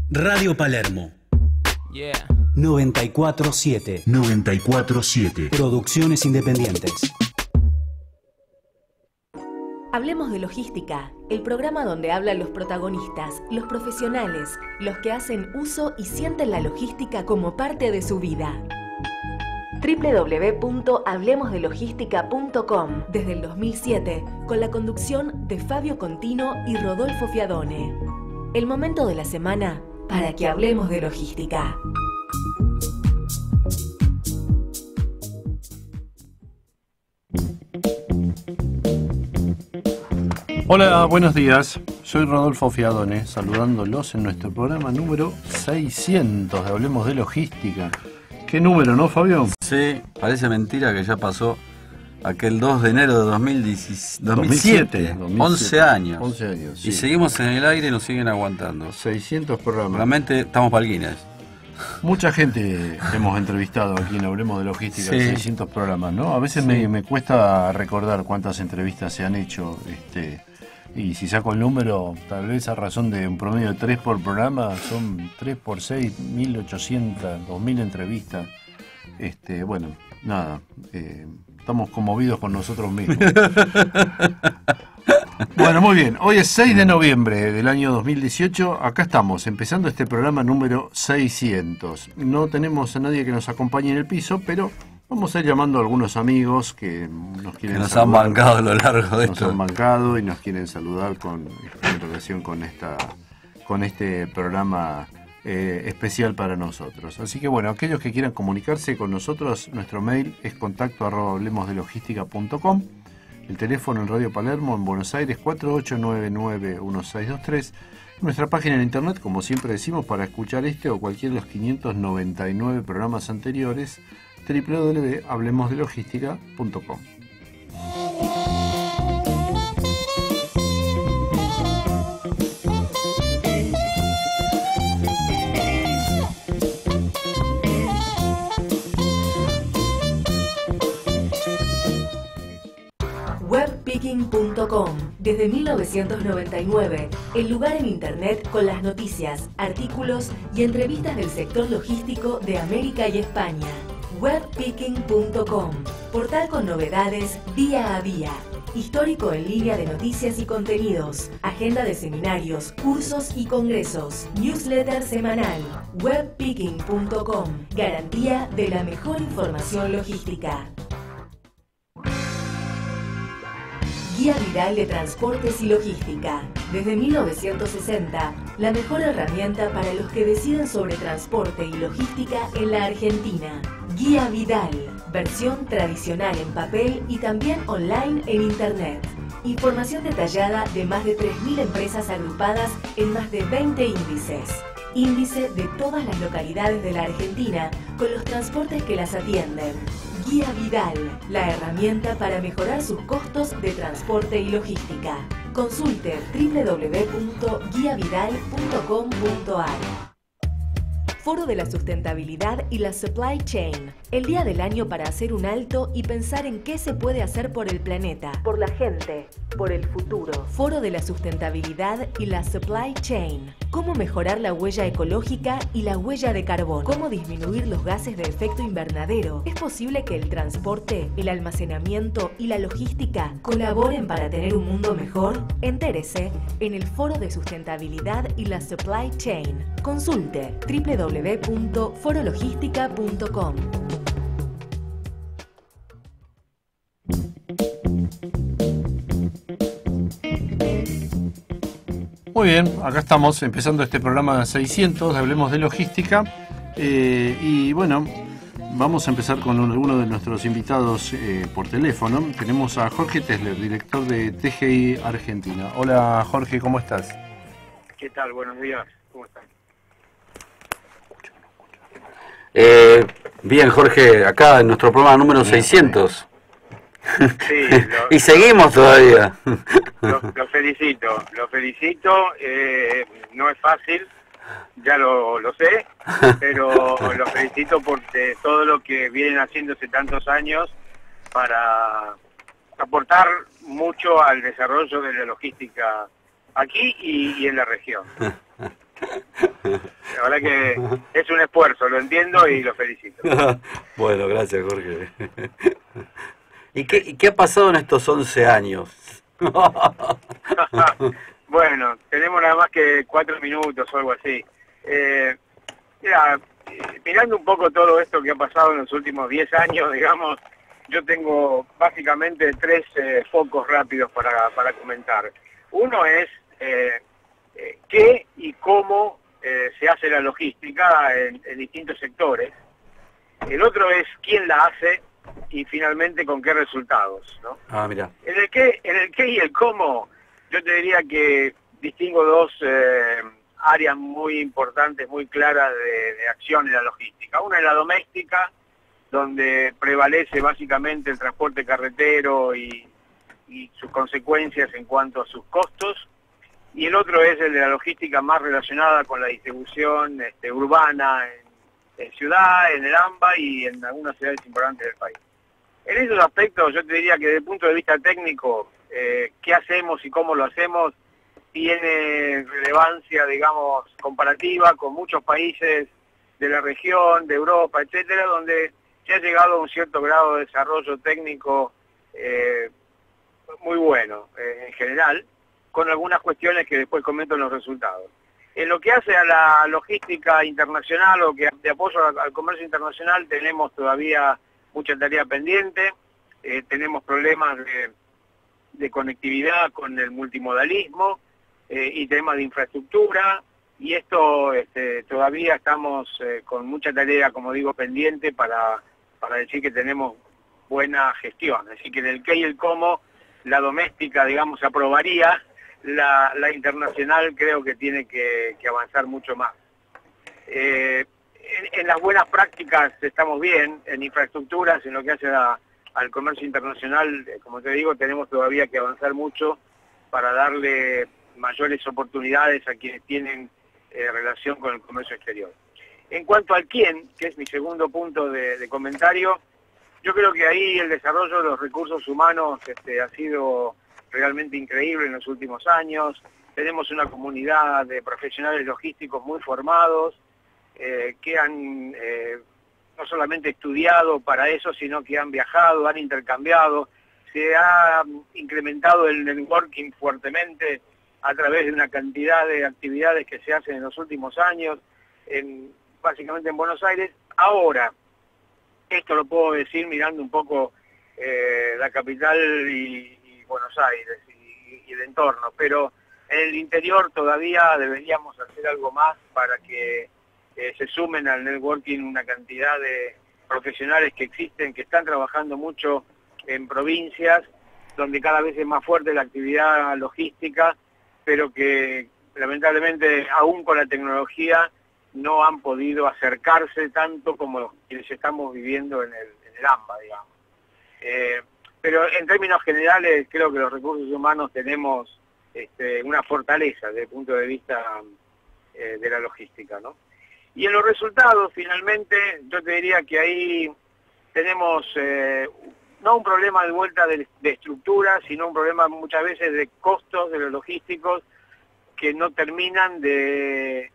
Radio Palermo. Yeah. 94.7. 94.7. Producciones independientes. Hablemos de Logística, el programa donde hablan los protagonistas, los profesionales, los que hacen uso y sienten la logística como parte de su vida. www.hablemosdelogística.com desde el 2007, con la conducción de Fabio Contino y Rodolfo Fiadone. El momento de la semana para que hablemos de logística. Hola, buenos días. Soy Rodolfo Fiadone, saludándolos en nuestro programa número 600 de Hablemos de Logística. ¿Qué número, no, Fabio? Sí, parece mentira que ya pasó aquel 2 de enero de 2007. 11 años. 11 años, sí. Y seguimos en el aire y nos siguen aguantando. 600 programas. Realmente estamos palguines. Mucha gente hemos entrevistado aquí en Hablemos de Logística, Sí. 600 programas, ¿no? A veces Sí. me cuesta recordar cuántas entrevistas se han hecho, y si saco el número, tal vez a razón de un promedio de 3 por programa, son 3 por 6, 1.800, 2.000 entrevistas. Bueno, nada, estamos conmovidos con nosotros mismos. Bueno, muy bien. Hoy es 6 de noviembre del año 2018. Acá estamos, empezando este programa número 600. No tenemos a nadie que nos acompañe en el piso, pero vamos a ir llamando a algunos amigos que nos quieren Que nos saludar. han bancado a lo largo de Nos esto. han bancado y nos quieren saludar en relación con este programa especial para nosotros. Así que bueno, aquellos que quieran comunicarse con nosotros, nuestro mail es contacto@hablemosdelogística.com. El teléfono en Radio Palermo, en Buenos Aires, 4899-1623. Nuestra página en internet, como siempre decimos, para escuchar este o cualquiera de los 599 programas anteriores, www.hablemosdelogística.com. Webpicking.com. Desde 1999, el lugar en Internet con las noticias, artículos y entrevistas del sector logístico de América y España. Webpicking.com. Portal con novedades día a día. Histórico en línea de noticias y contenidos. Agenda de seminarios, cursos y congresos. Newsletter semanal. Webpicking.com. Garantía de la mejor información logística. Guía Vidal de Transportes y Logística. Desde 1960, la mejor herramienta para los que deciden sobre transporte y logística en la Argentina. Guía Vidal, versión tradicional en papel y también online en Internet. Información detallada de más de 3.000 empresas agrupadas en más de 20 índices. Índice de todas las localidades de la Argentina con los transportes que las atienden. Guía Vidal, la herramienta para mejorar sus costos de transporte y logística. Consulte www.guiavidal.com.ar. Foro de la Sustentabilidad y la Supply Chain. El día del año para hacer un alto y pensar en qué se puede hacer por el planeta, por la gente, por el futuro. Foro de la Sustentabilidad y la Supply Chain. Cómo mejorar la huella ecológica y la huella de carbono. Cómo disminuir los gases de efecto invernadero. ¿Es posible que el transporte, el almacenamiento y la logística colaboren para tener un mundo mejor? Entérese en el Foro de Sustentabilidad y la Supply Chain. Consulte www.forologística.com. Muy bien, acá estamos empezando este programa 600, Hablemos de Logística. Y bueno, vamos a empezar con algunos de nuestros invitados por teléfono. Tenemos a Jorge Tesler, director de TGI Argentina. Hola Jorge, ¿cómo estás? ¿Qué tal? Buenos días. ¿Cómo están? Bien, Jorge, acá en nuestro programa número 600. Sí, Y seguimos todavía. lo felicito. No es fácil, ya lo sé, pero lo felicito por todo lo que vienen haciendo hace tantos años para aportar mucho al desarrollo de la logística aquí y en la región. verdad que es un esfuerzo, lo entiendo y lo felicito. Bueno, gracias, Jorge. ¿Y qué ha pasado en estos 11 años? Bueno, tenemos nada más que 4 minutos o algo así. Mira, mirando un poco todo esto que ha pasado en los últimos 10 años, digamos, yo tengo básicamente 3 focos rápidos para comentar. Uno es qué y cómo se hace la logística en distintos sectores. El otro es quién la hace y finalmente con qué resultados, ¿no? Ah, mira. En el qué y el cómo, yo te diría que distingo 2 áreas muy importantes, muy claras de acción en la logística. Una es la doméstica, donde prevalece básicamente el transporte carretero y sus consecuencias en cuanto a sus costos. Y el otro es el de la logística más relacionada con la distribución urbana en ciudad, en el AMBA y en algunas ciudades importantes del país. En esos aspectos yo te diría que desde el punto de vista técnico, qué hacemos y cómo lo hacemos tiene relevancia, digamos, comparativa con muchos países de la región, de Europa, etcétera, donde se ha llegado a un cierto grado de desarrollo técnico muy bueno en general, con algunas cuestiones que después comento en los resultados. En lo que hace a la logística internacional o que de apoyo al comercio internacional tenemos todavía mucha tarea pendiente, tenemos problemas de conectividad con el multimodalismo y temas de infraestructura, y esto todavía estamos con mucha tarea, como digo, pendiente para decir que tenemos buena gestión. Así que en el qué y el cómo, la doméstica, digamos, aprobaría, la internacional creo que tiene que avanzar mucho más. En las buenas prácticas estamos bien, en infraestructuras, en lo que hace al comercio internacional, como te digo, tenemos todavía que avanzar mucho para darle mayores oportunidades a quienes tienen relación con el comercio exterior. En cuanto al quién, que es mi segundo punto de comentario, yo creo que ahí el desarrollo de los recursos humanos ha sido realmente increíble en los últimos años. Tenemos una comunidad de profesionales logísticos muy formados, que han no solamente estudiado para eso, sino que han viajado, han intercambiado. Se ha incrementado el networking fuertemente a través de una cantidad de actividades que se hacen en los últimos años, básicamente en Buenos Aires. Ahora, esto lo puedo decir mirando un poco la capital y Buenos Aires y el entorno, pero en el interior todavía deberíamos hacer algo más para que se sumen al networking una cantidad de profesionales que existen, que están trabajando mucho en provincias, donde cada vez es más fuerte la actividad logística, pero que lamentablemente aún con la tecnología no han podido acercarse tanto como quienes estamos viviendo en el AMBA, digamos. Pero en términos generales creo que los recursos humanos tenemos una fortaleza desde el punto de vista de la logística, ¿no? Y en los resultados, finalmente, yo te diría que ahí tenemos no un problema de vuelta de estructura, sino un problema muchas veces de costos de los logísticos que no terminan de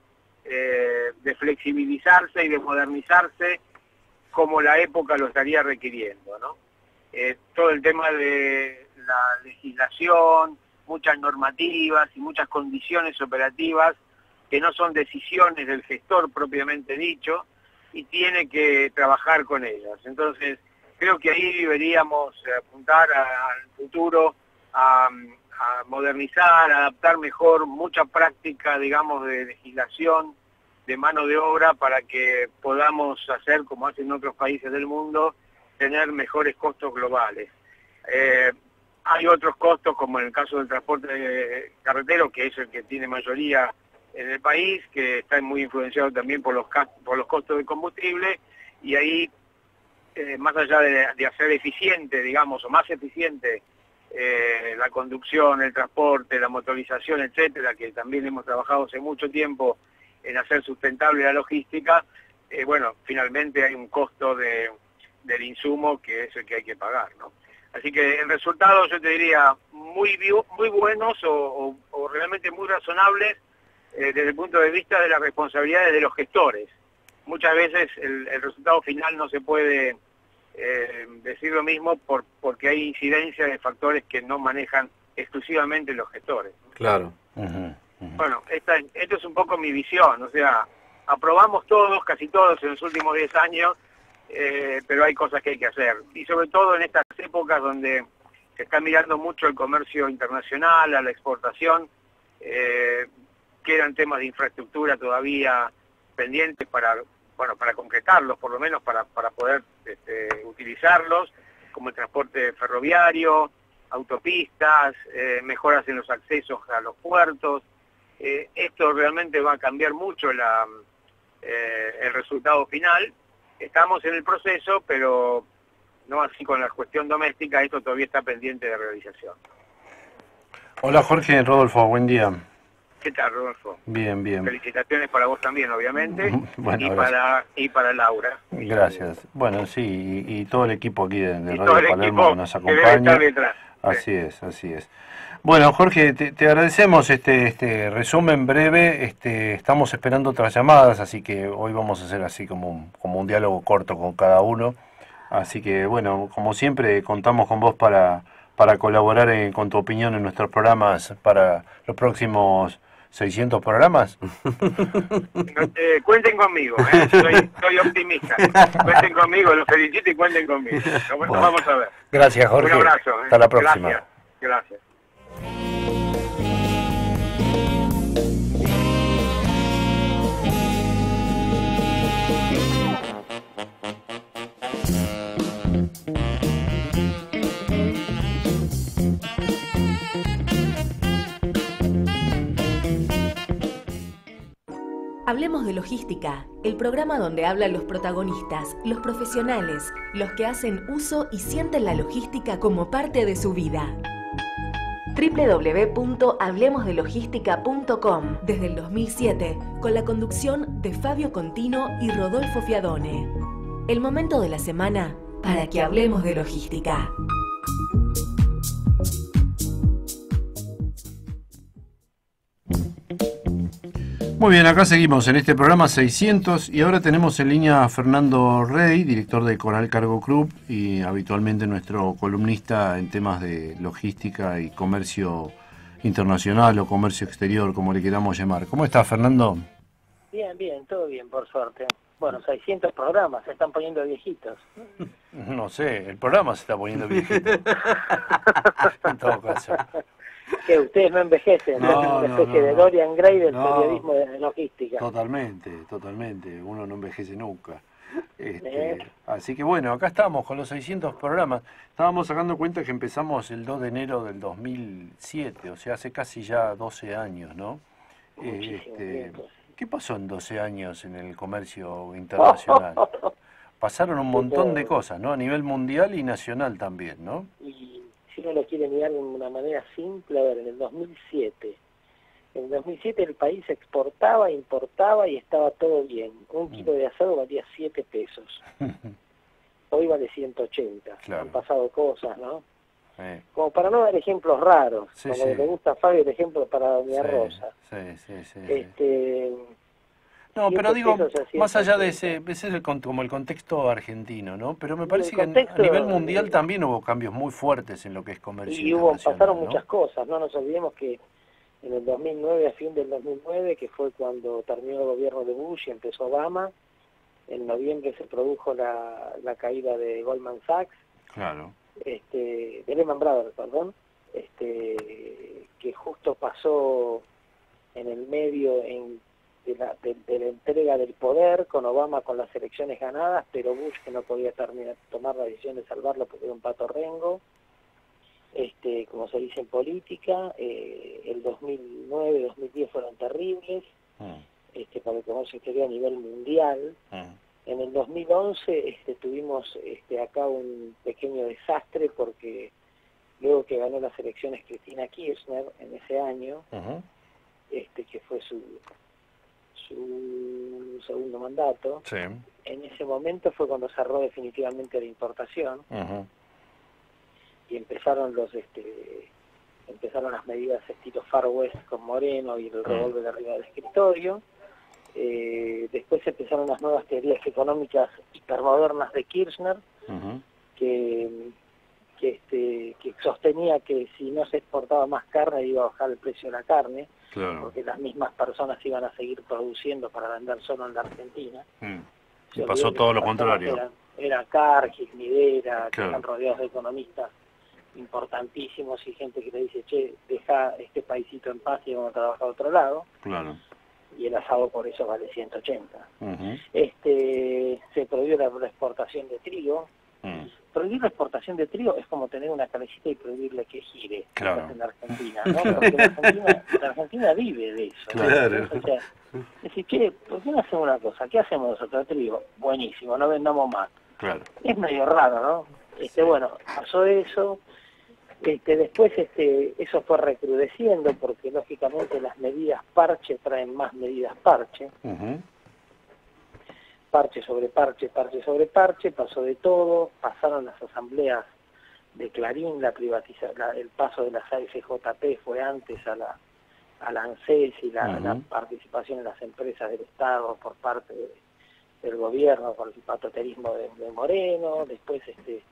flexibilizarse y de modernizarse como la época lo estaría requiriendo, ¿no? Todo el tema de la legislación, muchas normativas y muchas condiciones operativas que no son decisiones del gestor propiamente dicho, y tiene que trabajar con ellas. Entonces, creo que ahí deberíamos apuntar al futuro a modernizar, a adaptar mejor mucha práctica, digamos, de legislación, de mano de obra, para que podamos hacer, como hacen otros países del mundo, tener mejores costos globales. Hay otros costos, como en el caso del transporte carretero, que es el que tiene mayoría en el país, que está muy influenciado también por los costos de combustible, y ahí, más allá de hacer eficiente, digamos, o más eficiente la conducción, el transporte, la motorización, etcétera, que también hemos trabajado hace mucho tiempo en hacer sustentable la logística, bueno, finalmente hay un costo del insumo que es el que hay que pagar, ¿no? Así que en resultados yo te diría muy buenos o realmente muy razonables, desde el punto de vista de las responsabilidades de los gestores. Muchas veces el resultado final no se puede decir lo mismo porque hay incidencia de factores que no manejan exclusivamente los gestores. Claro. Bueno, esta es un poco mi visión, o sea, aprobamos todos, casi todos en los últimos 10 años, pero hay cosas que hay que hacer. Y sobre todo en estas épocas donde se está mirando mucho el comercio internacional, a la exportación, quedan temas de infraestructura todavía pendientes para concretarlos, por lo menos para poder utilizarlos, como el transporte ferroviario, autopistas, mejoras en los accesos a los puertos. Esto realmente va a cambiar mucho el resultado final. Estamos en el proceso, pero no así con la cuestión doméstica, esto todavía está pendiente de realización. Hola Jorge, Rodolfo, buen día. ¿Qué tal, Rodolfo? Bien, bien. Felicitaciones para vos también, obviamente, bueno, y para Laura. Gracias. Bueno, sí, y todo el equipo aquí de todo Radio el Palermo equipo que nos que debe acompaña. estar detrás. Así es, así es. Bueno, Jorge, te agradecemos este resumen breve. Estamos esperando otras llamadas, así que hoy vamos a hacer así como un diálogo corto con cada uno. Así que, bueno, como siempre, contamos con vos para colaborar con tu opinión en nuestros programas para los próximos 600 programas. Cuenten conmigo, soy optimista. Cuenten conmigo, los felicito y cuenten conmigo. Nos vamos a ver. Gracias, Jorge. Un abrazo. Hasta la próxima. Gracias. Hablemos de Logística, el programa donde hablan los protagonistas, los profesionales, los que hacen uso y sienten la logística como parte de su vida. www.hablemosdelogística.com desde el 2007, con la conducción de Fabio Contino y Rodolfo Fiadone. El momento de la semana para que hablemos de logística. Muy bien, acá seguimos en este programa 600 y ahora tenemos en línea a Fernando Rey, director de Coral Cargo Club y habitualmente nuestro columnista en temas de logística y comercio internacional o comercio exterior, como le queramos llamar. ¿Cómo estás, Fernando? Bien, todo bien, por suerte. Bueno, 600 programas, se están poniendo viejitos. No sé, el programa se está poniendo viejito. En todo caso. Que ustedes no envejecen, No, una especie de Dorian Gray del No. periodismo de logística. Totalmente, uno no envejece nunca. Así que bueno, acá estamos con los 600 programas. Estábamos sacando cuenta que empezamos el 2 de enero del 2007, o sea, hace casi ya 12 años, ¿no? ¿Qué pasó en 12 años en el comercio internacional? Pasaron un montón de cosas, ¿no? A nivel mundial y nacional también, ¿no? Y si uno lo quiere mirar de una manera simple, a ver, en el 2007 el país exportaba, importaba y estaba todo bien. Un kilo de asado valía 7 pesos. Hoy vale 180. Claro. Han pasado cosas, ¿no? Como para no dar ejemplos raros, Sí, como sí. le gusta a Fabio el ejemplo para Doña Rosa. Sí. No, 7 pero digo, pesos a 180. más allá de ese es como el contexto argentino, ¿no? Pero me parece que a contexto, nivel mundial también hubo cambios muy fuertes en lo que es comercio Y internacional, pasaron ¿no? muchas cosas, no nos olvidemos que en el 2009, a fin del 2009, que fue cuando terminó el gobierno de Bush y empezó Obama, en noviembre se produjo la caída de Goldman Sachs, Claro. de Lehman Brothers, perdón, que justo pasó en el medio de la entrega del poder, con Obama con las elecciones ganadas, pero Bush que no podía tomar la decisión de salvarlo porque era un pato rengo. Como se dice en política, el 2009, 2010 fueron terribles, para el comercio exterior a nivel mundial. En el 2011 tuvimos acá un pequeño desastre porque luego que ganó las elecciones Cristina Kirchner en ese año, que fue su segundo mandato, Sí. en ese momento fue cuando cerró definitivamente la importación. Y empezaron empezaron las medidas estilo Far West con Moreno y el revólver arriba del escritorio. Después empezaron las nuevas teorías económicas hipermodernas de Kirchner, que sostenía que si no se exportaba más carne iba a bajar el precio de la carne, porque las mismas personas iban a seguir produciendo para vender solo en la Argentina. Y pasó todo lo contrario. Era Cargill, Midera, que están rodeados de economistas importantísimos y gente que le dice, che, deja este paisito en paz y vamos a trabajar a otro lado. Y el asado por eso vale 180. Se prohibió la exportación de trigo. Prohibir la exportación de trigo es como tener una cabecita y prohibirle que gire en la Argentina, ¿no? Porque la Argentina vive de eso. O sea, decir, che, ¿por qué no hacemos una cosa? ¿Qué hacemos nosotros? Trigo, buenísimo, no vendamos más. Es medio raro, ¿no? Bueno, pasó eso. Después eso fue recrudeciendo porque lógicamente las medidas parche traen más medidas parche. Parche sobre parche, parche sobre parche, pasó de todo, pasaron las asambleas de Clarín, el paso de las AFJP fue antes a la ANSES y la participación en las empresas del Estado por parte del gobierno con el patoterismo de Moreno. Después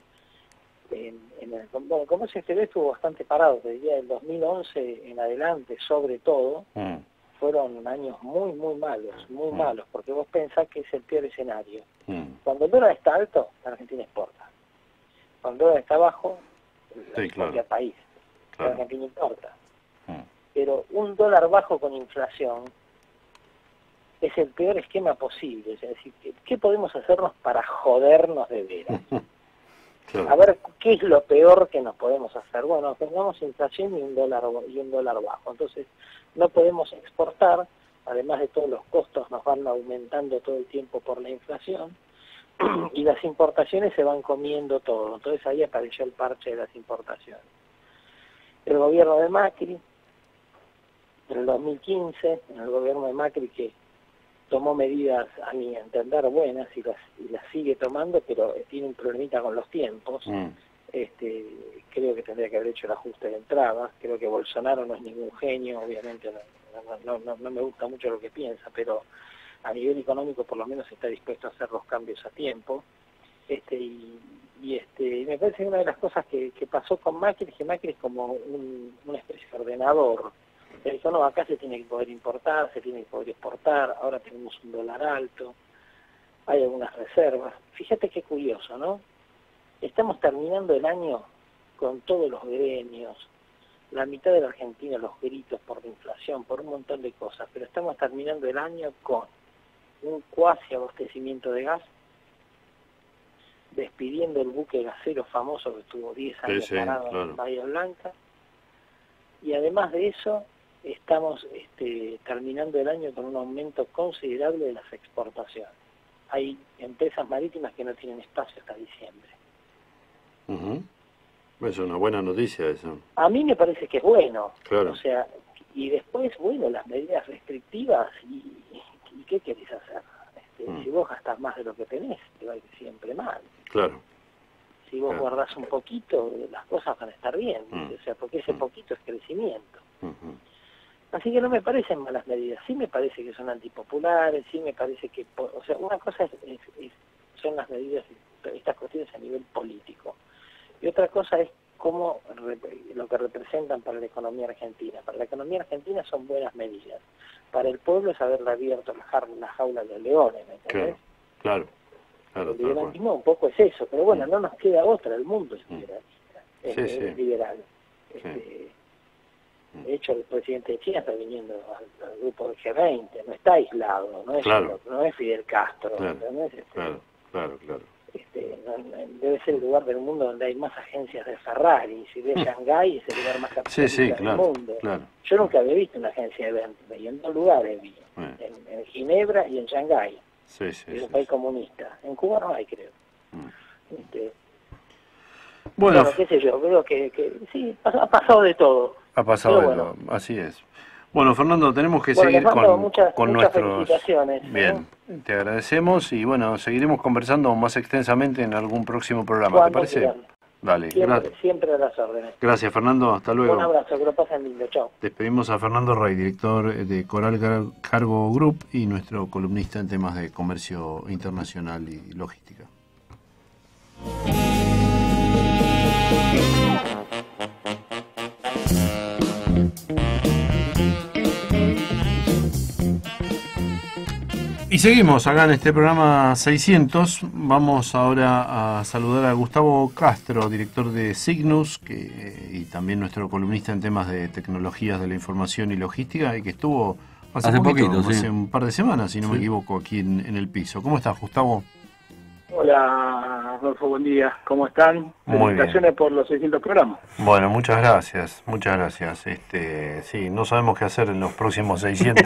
el comercio exterior estuvo bastante parado, te diría del 2011 en adelante, sobre todo, fueron años muy malos, porque vos pensás que es el peor escenario. Cuando el dólar está alto, la Argentina exporta. Cuando el dólar está bajo, exporta al país. La Argentina importa. Pero un dólar bajo con inflación es el peor esquema posible. Es decir, ¿qué podemos hacernos para jodernos de veras? A ver, ¿qué es lo peor que nos podemos hacer? Bueno, tengamos inflación y un dólar bajo. Entonces, no podemos exportar, además de todos los costos nos van aumentando todo el tiempo por la inflación, y las importaciones se van comiendo todo. Entonces ahí apareció el parche de las importaciones. El gobierno de Macri, en el 2015, en el gobierno de Macri que tomó medidas, a mi entender, buenas y las sigue tomando, pero tiene un problemita con los tiempos. Creo que tendría que haber hecho el ajuste de entradas. Creo que Bolsonaro no es ningún genio, obviamente no me gusta mucho lo que piensa, pero a nivel económico por lo menos está dispuesto a hacer los cambios a tiempo. Y me parece que una de las cosas que pasó con Macri es que Macri es como una especie de ordenador. Él dijo, no, acá se tiene que poder importar, se tiene que poder exportar, ahora tenemos un dólar alto, hay algunas reservas. Fíjate qué curioso, ¿no? Estamos terminando el año con todos los gremios, la mitad de la Argentina, los gritos por la inflación, por un montón de cosas, pero estamos terminando el año con un cuasi abastecimiento de gas, despidiendo el buque gasero famoso que estuvo 10 años parado en Bahía Blanca, y además de eso estamos terminando el año con un aumento considerable de las exportaciones. Hay empresas marítimas que no tienen espacio hasta diciembre. Es una buena noticia eso. A mí me parece que es bueno. Claro. O sea, y después, bueno, las medidas restrictivas, ¿y qué querés hacer? Si vos gastás más de lo que tenés, te va a ir siempre mal. Claro. Si vos guardás un poquito, las cosas van a estar bien. O sea, porque ese poquito es crecimiento. Así que no me parecen malas medidas. Sí me parece que son antipopulares, sí me parece que... O sea, una cosa son las medidas, estas cuestiones a nivel político. Y otra cosa es cómo lo que representan para la economía argentina. Para la economía argentina son buenas medidas. Para el pueblo es haberle abierto la jaula de los leones, ¿me entendés? Claro. El liberalismo un poco es eso, pero bueno, no nos queda otra, el mundo es liberalista, es liberal. De hecho, el presidente de China está viniendo al grupo del G20, no está aislado, no es Fidel Castro. Claro. Debe ser el lugar del mundo donde hay más agencias de Ferrari. Si ves Shanghái es el lugar más capitalista del mundo. Yo nunca había visto una agencia de venta, y en dos lugares vi, en Ginebra y en Shanghái. Es un país comunista. En Cuba no hay, creo. Bueno, qué sé yo, creo que sí, ha pasado de todo. Ha pasado de todo, así es. Bueno, Fernando, tenemos que seguir con nuestros... felicitaciones. Bien, te agradecemos y bueno, seguiremos conversando más extensamente en algún próximo programa, ¿te parece? Dale, siempre a las órdenes. Gracias, Fernando. Hasta luego. Un abrazo, que lo pasen lindo. Chao. Despedimos a Fernando Rey, director de Coral Cargo Group y nuestro columnista en temas de comercio internacional y logística. Y seguimos acá en este programa 600. Vamos ahora a saludar a Gustavo Castro, director de Signus, y también nuestro columnista en temas de tecnologías de la información y logística, y que estuvo hace poquito, hace un par de semanas, si no me equivoco, aquí en el piso. ¿Cómo estás, Gustavo? Hola, Rodolfo, buen día. ¿Cómo están? Muy Felicitaciones por los 600 programas. Bueno, muchas gracias, muchas gracias. Sí, no sabemos qué hacer en los próximos 600.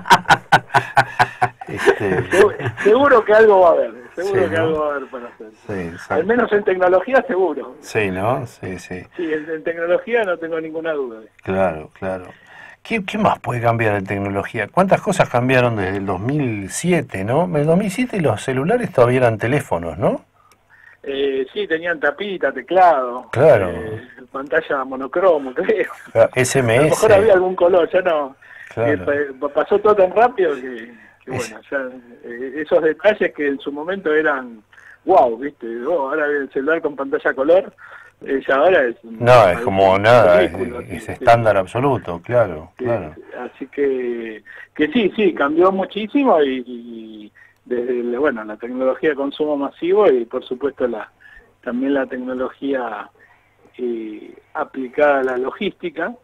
Seguro que algo va a haber, seguro que ¿no? algo va a haber para hacer. Sí, al menos en tecnología seguro. Sí, ¿no? Sí. Sí, en tecnología no tengo ninguna duda. Claro. ¿Qué más puede cambiar en tecnología? ¿Cuántas cosas cambiaron desde el 2007, no? En el 2007 los celulares todavía eran teléfonos, ¿no? Sí, tenían tapita, teclado, claro. Pantalla monocromo, creo. SMS. A lo mejor había algún color, ya no. Claro. Pasó todo tan rápido que bueno, ya esos detalles que en su momento eran wow, ¿viste? Ahora el celular con pantalla color, ya ahora es... No, es como nada, es estándar absoluto, claro. Así que sí, cambió muchísimo y desde la tecnología de consumo masivo y por supuesto también la tecnología aplicada a la logística.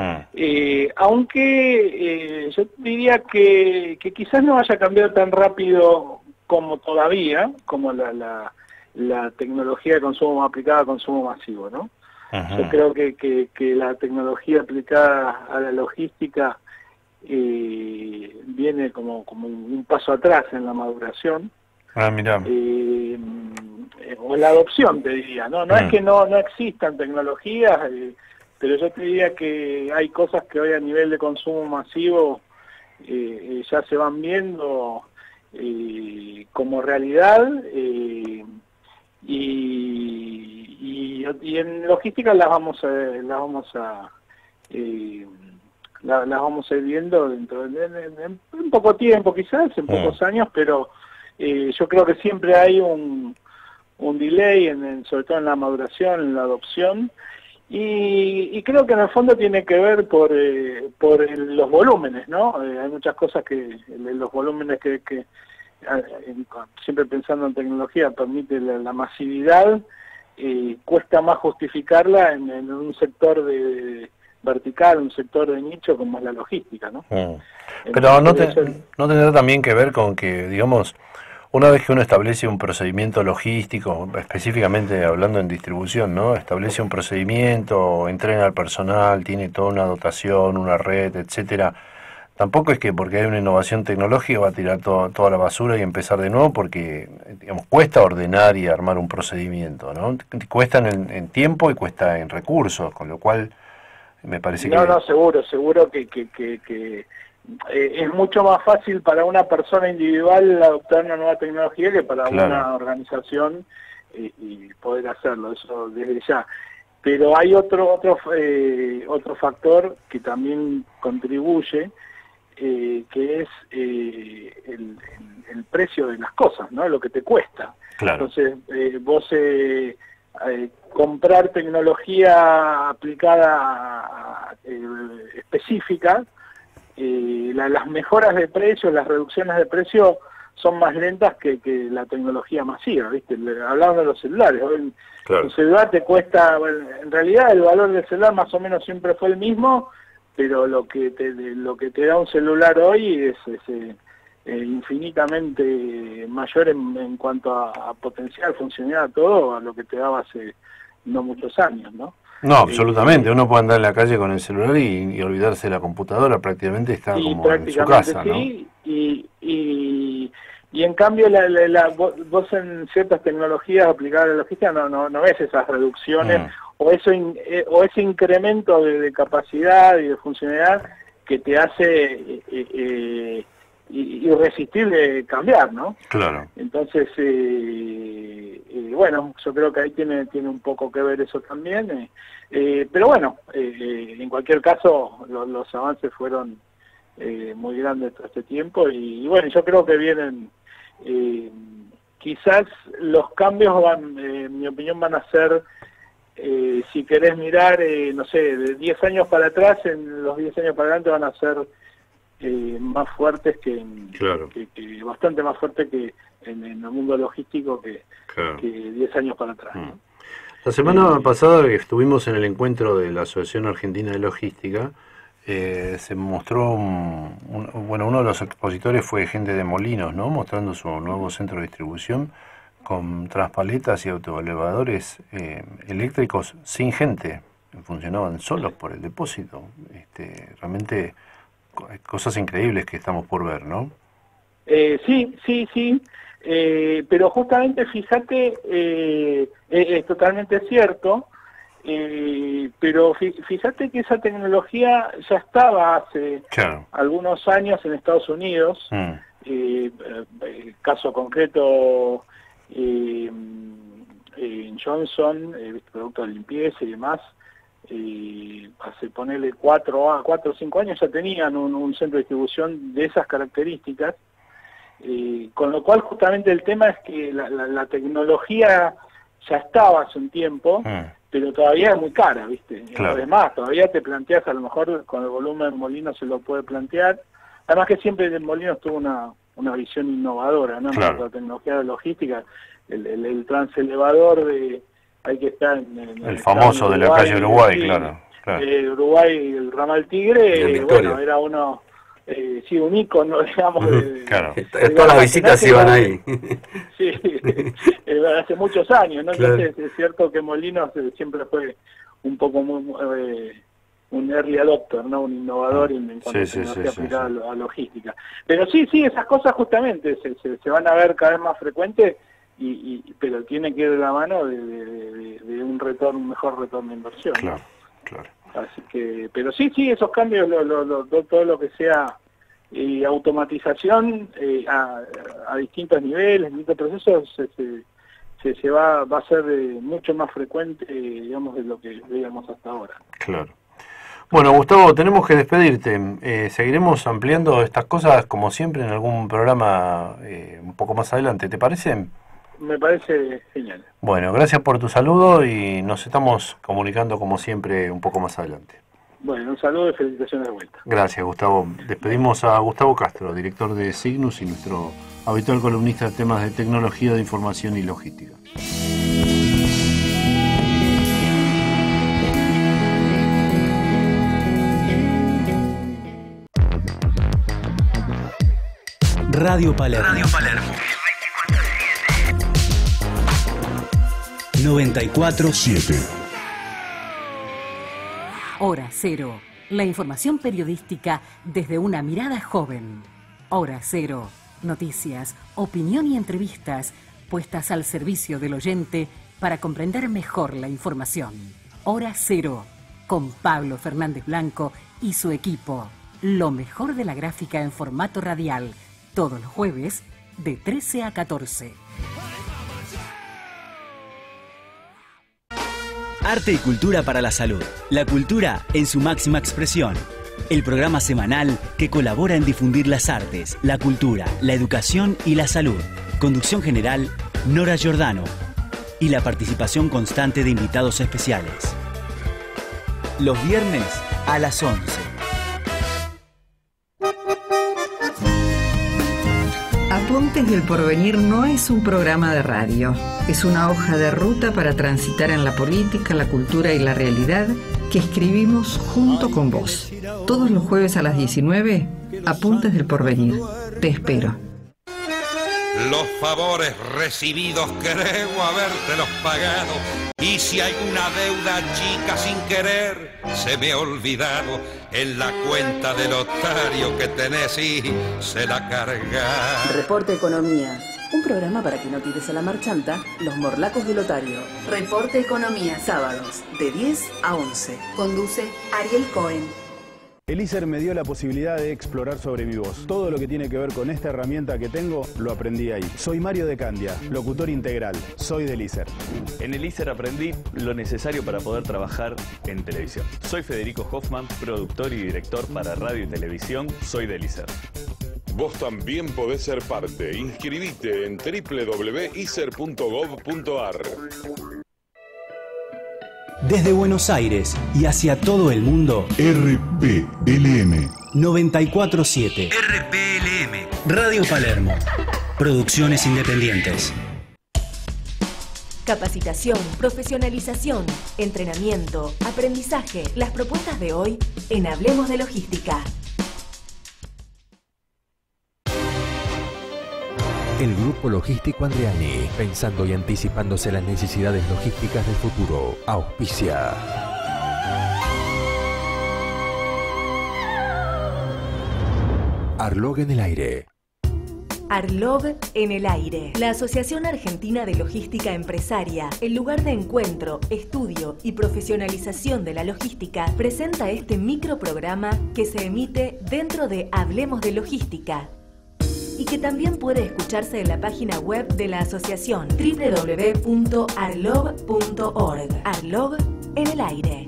Aunque yo diría que quizás no vaya a cambiar tan rápido como todavía, como la tecnología de consumo aplicada a consumo masivo, ¿no? Yo creo que la tecnología aplicada a la logística viene como un paso atrás en la maduración. Mirá. O la adopción, te diría, ¿no? No es que no existan tecnologías, pero yo te diría que hay cosas que hoy a nivel de consumo masivo ya se van viendo como realidad y en logística las vamos a ir viendo dentro en poco tiempo, quizás en pocos años, pero yo creo que siempre hay un delay sobre todo en la maduración, en la adopción. Y creo que en el fondo tiene que ver por los volúmenes, ¿no? Hay muchas cosas que los volúmenes que siempre pensando en tecnología permite la masividad, cuesta más justificarla en un sector vertical, un sector de nicho como es la logística, ¿no? Pero no tendrá también que ver con que, digamos, una vez que uno establece un procedimiento logístico, específicamente hablando en distribución, ¿no? Establece un procedimiento, entrena al personal, tiene toda una dotación, una red, etcétera. Tampoco es que porque hay una innovación tecnológica va a tirar toda la basura y empezar de nuevo, porque, digamos, cuesta ordenar y armar un procedimiento, ¿no? Cuesta en tiempo y cuesta en recursos, con lo cual me parece que... No, seguro que es mucho más fácil para una persona individual adoptar una nueva tecnología que para una organización y poder hacerlo, eso desde ya. Pero hay otro factor que también contribuye, que es el precio de las cosas, ¿no? Lo que te cuesta. Claro. Entonces, vos comprar tecnología aplicada específica, las mejoras de precio, las reducciones de precio son más lentas que la tecnología masiva, ¿viste? Hablando de los celulares, claro. Un celular te cuesta, en realidad el valor del celular más o menos siempre fue el mismo, pero lo que te da un celular hoy es infinitamente mayor en cuanto a potencial, funcionalidad, todo a lo que te daba hace no muchos años, ¿no? No, absolutamente. Uno puede andar en la calle con el celular y olvidarse de la computadora, prácticamente está como en su casa, ¿no? Y en cambio vos en ciertas tecnologías aplicadas a la logística no ves esas reducciones o ese incremento de capacidad y de funcionalidad que te hace irresistible cambiar, ¿no? Claro. Entonces bueno, yo creo que ahí tiene un poco que ver eso también. Pero bueno, en cualquier caso, los avances fueron muy grandes todo este tiempo. Y bueno, yo creo que vienen... quizás los cambios en mi opinión, van a ser... si querés mirar, no sé, de 10 años para atrás, en los 10 años para adelante van a ser más fuertes que bastante más fuertes que en el mundo logístico que 10 años para atrás, ¿no? La semana pasada que estuvimos en el encuentro de la Asociación Argentina de Logística, se mostró, uno de los expositores fue gente de Molinos, ¿no? Mostrando su nuevo centro de distribución con transpaletas y autoelevadores eléctricos sin gente, funcionaban solos por el depósito. Realmente cosas increíbles que estamos por ver, ¿no? Sí, pero justamente fíjate, es totalmente cierto, pero fíjate que esa tecnología ya estaba hace algunos años en Estados Unidos. El caso concreto en Johnson, producto de limpieza y demás, hace ponerle 4 o 5 años ya tenían un centro de distribución de esas características, con lo cual justamente el tema es que la tecnología ya estaba hace un tiempo, pero todavía es muy cara, ¿viste? Además, todavía te planteas, a lo mejor con el volumen de Molinos se lo puede plantear, además que siempre Molinos tuvo una visión innovadora, ¿no? La tecnología de logística, el transelevador hay que estar en el famoso de la calle Uruguay, claro. Uruguay, el ramal Tigre, bueno, era uno, un ícono, digamos. Todas las visitas iban ahí. Sí, hace muchos años, ¿no? Entonces es cierto que Molinos siempre fue un poco un early adopter, ¿no? Un innovador en cuanto a tecnología aplicada a logística. Pero sí, esas cosas justamente se van a ver cada vez más frecuentes, pero tiene que ir de la mano de un mejor retorno de inversión. Claro. Así que, pero sí, esos cambios, todo lo que sea automatización a distintos niveles, distintos procesos, se va a ser mucho más frecuente, digamos, de lo que veíamos hasta ahora. Claro. Bueno, Gustavo, tenemos que despedirte. Seguiremos ampliando estas cosas, como siempre, en algún programa un poco más adelante. ¿Te parece? Me parece genial. Bueno, gracias por tu saludo y nos estamos comunicando, como siempre, un poco más adelante. Bueno, un saludo y felicitaciones de vuelta. Gracias, Gustavo. Despedimos a Gustavo Castro, director de Signus y nuestro habitual columnista de temas de tecnología, de información y logística. Radio Palermo. 94.7. Hora Cero. La información periodística desde una mirada joven. Hora Cero. Noticias, opinión y entrevistas puestas al servicio del oyente para comprender mejor la información. Hora Cero. Con Pablo Fernández Blanco y su equipo. Lo mejor de la gráfica en formato radial. Todos los jueves de 13 a 14. Arte y cultura para la salud. La cultura en su máxima expresión. El programa semanal que colabora en difundir las artes, la cultura, la educación y la salud. Conducción general, Nora Giordano. Y la participación constante de invitados especiales. Los viernes a las 11. Apuntes del Porvenir no es un programa de radio, es una hoja de ruta para transitar en la política, la cultura y la realidad que escribimos junto con vos. Todos los jueves a las 19, Apuntes del Porvenir. Te espero. Los favores recibidos creo habértelos pagado, y si hay una deuda chica sin querer se me ha olvidado, en la cuenta del otario que tenés y se la carga. Reporte Economía, un programa para que no tires a la marchanta los morlacos del otario. Reporte Economía, Sábados de 10 a 11. Conduce Ariel Cohen. El ISER me dio la posibilidad de explorar sobre mi voz. Todo lo que tiene que ver con esta herramienta que tengo, lo aprendí ahí. Soy Mario de Candia, locutor integral. Soy del ISER. En el ISER aprendí lo necesario para poder trabajar en televisión. Soy Federico Hoffman, productor y director para radio y televisión. Soy del ISER. Vos también podés ser parte. Inscribite en www.iser.gov.ar. Desde Buenos Aires y hacia todo el mundo, RPLM 94.7. RPLM Radio Palermo. Producciones independientes. Capacitación, profesionalización, entrenamiento, aprendizaje. Las propuestas de hoy en Hablemos de Logística. El Grupo Logístico Andriani, pensando y anticipándose a las necesidades logísticas del futuro, auspicia. Arlog en el aire. Arlog en el aire. La Asociación Argentina de Logística Empresaria, el lugar de encuentro, estudio y profesionalización de la logística, presenta este microprograma que se emite dentro de Hablemos de Logística y que también puede escucharse en la página web de la asociación www.arlog.org. Arlog en el aire.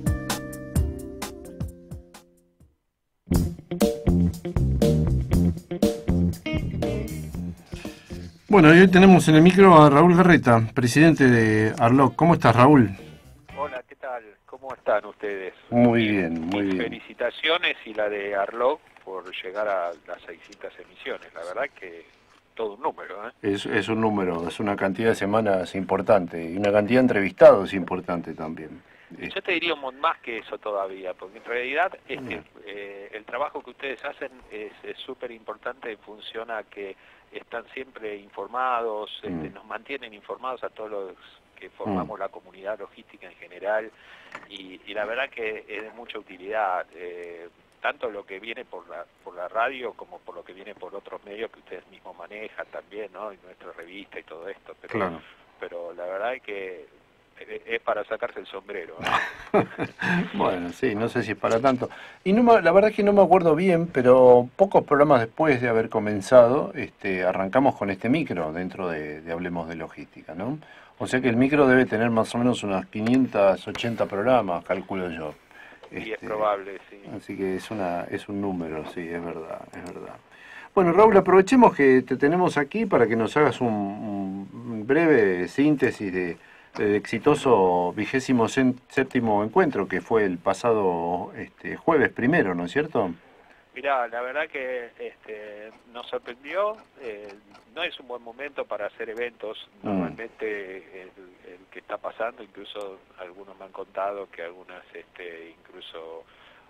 Bueno, y hoy tenemos en el micro a Raúl Garreta, presidente de Arlog. ¿Cómo estás, Raúl? Hola, ¿qué tal? ¿Cómo están ustedes? Muy bien, muy bien. Felicitaciones y la de Arlog por llegar a las 600 emisiones. La verdad que todo un número, ¿eh? Es un número, es una cantidad de semanas importante y una cantidad de entrevistados importante también. Yo te diría más que eso todavía, porque en realidad el trabajo que ustedes hacen es súper importante en función a que están siempre informados, nos mantienen informados a todos los que formamos la comunidad logística en general y la verdad que es de mucha utilidad, tanto lo que viene por la radio como por lo que viene por otros medios que ustedes mismos manejan también, ¿no? Y nuestra revista y todo esto, pero la verdad es que es para sacarse el sombrero, ¿no? Bueno, sí, no sé si es para tanto. Y la verdad es que no me acuerdo bien, pero pocos programas después de haber comenzado, arrancamos con este micro dentro de Hablemos de Logística, ¿no? O sea que el micro debe tener más o menos unas 580 programas, calculo yo. Y es probable, sí. Así que es un número, sí, es verdad, es verdad. Bueno, Raúl, aprovechemos que te tenemos aquí para que nos hagas un breve síntesis del exitoso 27º encuentro que fue el pasado jueves primero, ¿no es cierto? Mirá, la verdad que nos sorprendió, no es un buen momento para hacer eventos, normalmente el que está pasando, incluso algunos me han contado que algunas incluso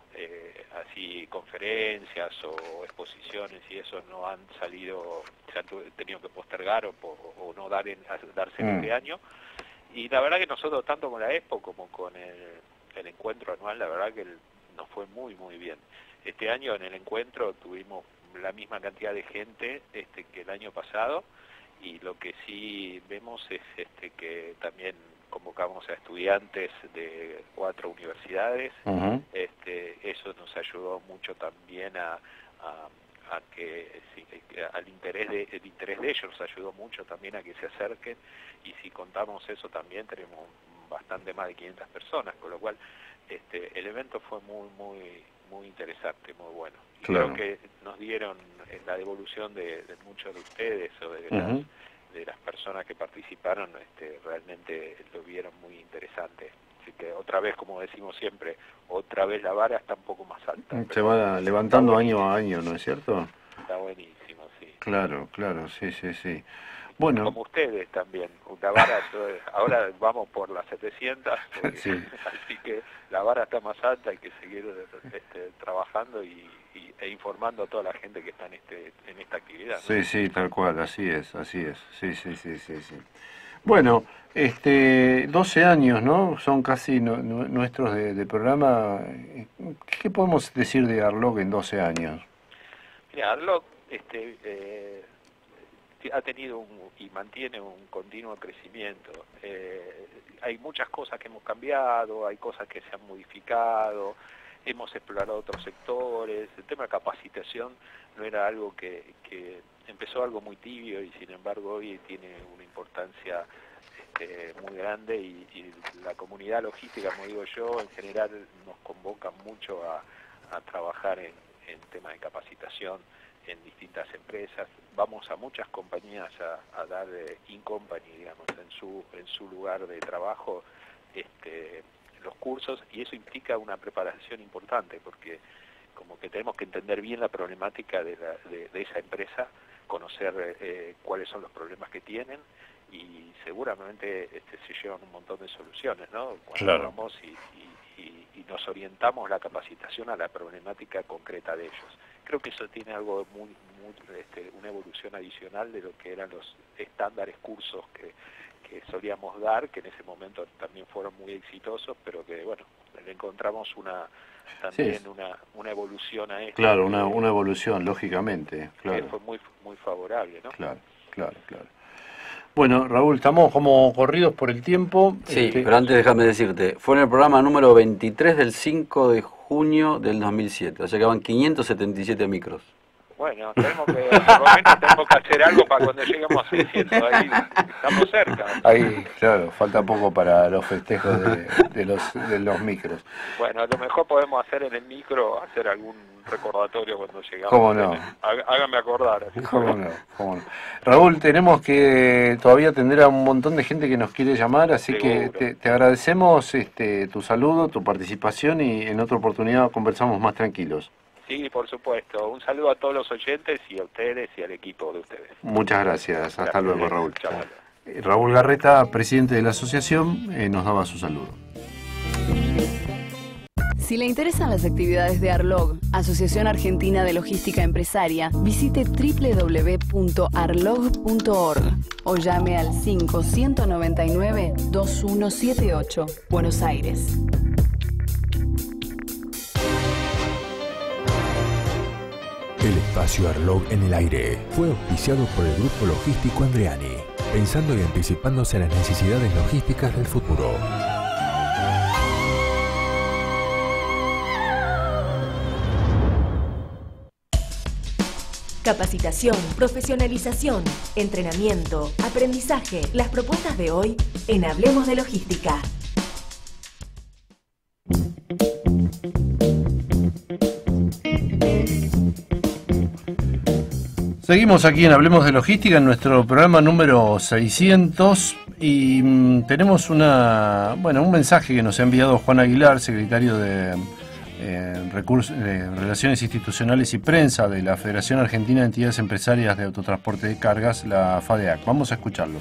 así conferencias o exposiciones y eso no han salido, se han tenido que postergar o no darse este año. Y la verdad que nosotros, tanto con la Expo como con el encuentro anual, la verdad que nos fue muy, muy bien. Este año en el encuentro tuvimos la misma cantidad de gente que el año pasado y lo que sí vemos es que también convocamos a estudiantes de 4 universidades. Eso nos ayudó mucho también a que el interés de ellos nos ayudó mucho también a que se acerquen y si contamos eso también tenemos bastante más de 500 personas, con lo cual el evento fue muy muy muy interesante, muy bueno. Claro. Creo que nos dieron la devolución de muchos de ustedes o de las personas que participaron, realmente lo vieron muy interesante. Así que otra vez, como decimos siempre, otra vez la vara está un poco más alta. Se va levantando año a año, ¿no es cierto? Está buenísimo, sí. Claro, claro, sí, sí, sí. Bueno. Como ustedes también. La vara, ahora vamos por las 700, sí. Así que la vara está más alta, hay que seguir trabajando e informando a toda la gente que está en esta actividad, ¿no? Sí, sí, tal cual, así es. Sí, sí, sí, sí, sí. Bueno, 12 años, ¿no? Son casi nuestros de programa. ¿Qué podemos decir de Arlog en 12 años? Mira, Arlog ha tenido y mantiene un continuo crecimiento. Hay muchas cosas que hemos cambiado, hay cosas que se han modificado. hemos explorado otros sectores. El tema de capacitación no era algo que empezó algo muy tibio y sin embargo hoy tiene una importancia muy grande y la comunidad logística, como digo yo, en general nos convoca mucho a trabajar en temas de capacitación en distintas empresas. Vamos a muchas compañías a dar in-company, digamos, en su lugar de trabajo los cursos, y eso implica una preparación importante porque como que tenemos que entender bien la problemática de esa empresa, conocer cuáles son los problemas que tienen y seguramente se llevan un montón de soluciones, ¿no? Cuando vamos y nos orientamos la capacitación a la problemática concreta de ellos. Creo que eso tiene algo muy una evolución adicional de lo que eran los estándares cursos que solíamos dar, que en ese momento también fueron muy exitosos, pero que bueno, le encontramos una evolución a esto. Claro, una evolución, lógicamente, claro. Que fue muy favorable, ¿no? Claro. Bueno, Raúl, estamos como corridos por el tiempo. Sí, pero antes déjame decirte, fue en el programa número 23 del 5 de junio del 2007, o sea que van 577 micros. Bueno, tenemos que hacer algo para cuando lleguemos a 600, ahí estamos cerca. Ahí, claro, falta poco para los festejos de los micros. Bueno, a lo mejor podemos hacer en el micro, hacer algún recordatorio cuando llegamos. ¿Cómo no? Hágame acordar. ¿Cómo no? Raúl, tenemos que todavía atender a un montón de gente que nos quiere llamar, así que te agradecemos tu saludo, tu participación y en otra oportunidad conversamos más tranquilos. Sí, por supuesto. Un saludo a todos los oyentes y a ustedes y al equipo de ustedes. Muchas gracias. Hasta luego, Raúl. Chao. Raúl Garreta, presidente de la asociación, nos daba su saludo. Si le interesan las actividades de Arlog, Asociación Argentina de Logística Empresaria, visite www.arlog.org o llame al 5-199-2178, Buenos Aires. El espacio Arlog en el aire fue auspiciado por el Grupo Logístico Andreani, pensando y anticipándose a las necesidades logísticas del futuro. Capacitación, profesionalización, entrenamiento, aprendizaje. Las propuestas de hoy en Hablemos de Logística. Seguimos aquí en Hablemos de Logística, en nuestro programa número 600, y tenemos un mensaje que nos ha enviado Juan Aguilar, secretario de Relaciones Institucionales y Prensa de la Federación Argentina de Entidades Empresarias de Autotransporte de Cargas, la FADEAC. Vamos a escucharlo.